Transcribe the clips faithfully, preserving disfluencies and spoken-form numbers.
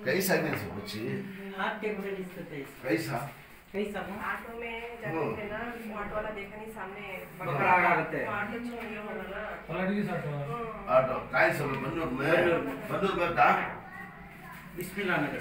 कैसा कैसे बच्ची हाथ टेम्परेचर इसका कैसा कैसा कैसा ऑटो में जाते थे ना, ऑटो वाला देखा नहीं सामने बकरा आते हैं ऑटो छोड़ गया होगा ना ऑलरेडी साथ ऑटो काय सब बंदूक में बंदूक में का बिस्मिल्लाह में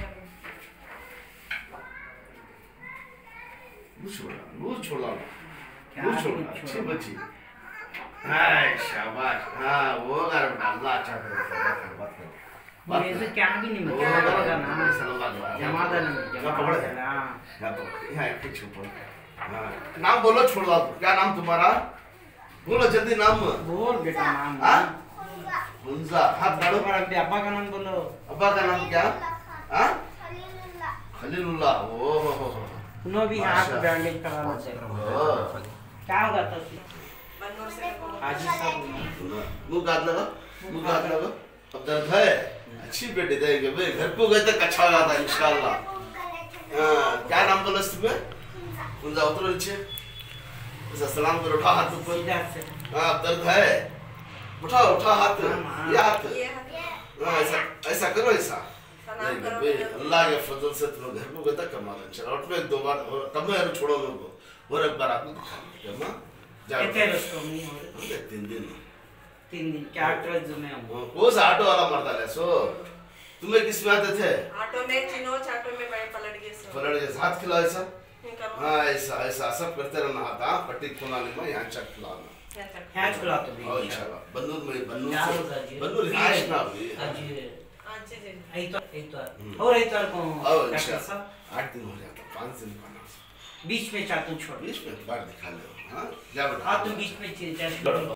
वो छोड़ा वो छोड़ा क्या वो छोड़ा अच्छी बच्ची हाय शाबाश हाँ वो कर अल्लाह अच्छा करे बात कर बात कर ये तो क्या भी नहीं वो मतलब कर का नाम है सलाम जमादा नहीं क्या पकड़ है हां क्या पकड़ यहाँ एक छुप हाँ नाम बोलो छोड़ा क्या नाम तुम्हारा बोलो जल्दी नाम बोल बेटा नाम हाँ हुंजा हाथ डालो पर अपने अब्बा का नाम बोलो अब्बा का नाम क्या हाँ खलीलुल्लाह ओ हो हो उन्होंने भी हाथ बैंडेज करा लेते क्या होगा तो बंदूक से हाजी साहब मुंह गाद लगा मुंह गाद लगा अब दर्द है अच्छी बेटी देंगे भाई घर को गए तक अच्छा गाता है इंशाल्लाह हाँ क्या नाम बोला तुम्हें उनका उतरो नीचे उसे सलाम करो उठा हाथ ऊपर सीधा से हाँ दर्द है उठा उठा हाथ ये हाथ ये हाँ ऐसा ऐसा करो ऐसा सलाम करो भाई अल्लाह के फजल से तुम घर को गए तक कमाल इंशाल्लाह और एक दो बार तब मैं छोड़ो लोगों और एक बार आपको दिखा क्या कितने उसको नहीं हो रहे तीन दिन तीन दिन क्या ट्रक जो मैं हूँ वो ऑटो वाला मरता है सो तुम्हें किस में आते थे ऑटो में चिनो ऑटो में बैठ पलट गए सो पलट गए हाथ खिलाओ ऐसा हाँ ऐसा ऐसा सब करते रहना हाथ हाँ पट्टी खुलाने में यहाँ चक खिलाना हैच खुला तो भी और इंशाल्लाह बंदूक में बंदूक क्या से होगा जी बंदूक रिहाइश ना हुई आज आज जी आई तो आई तो और आई तो को और डॉक्टर इंशाल्लाह साहब आठ दिन हो जाता पाँच दिन का बीच में चातुन छोड़ बीच में बाहर दिखा ले हाँ क्या बता हाँ तुम बीच में चेस्ट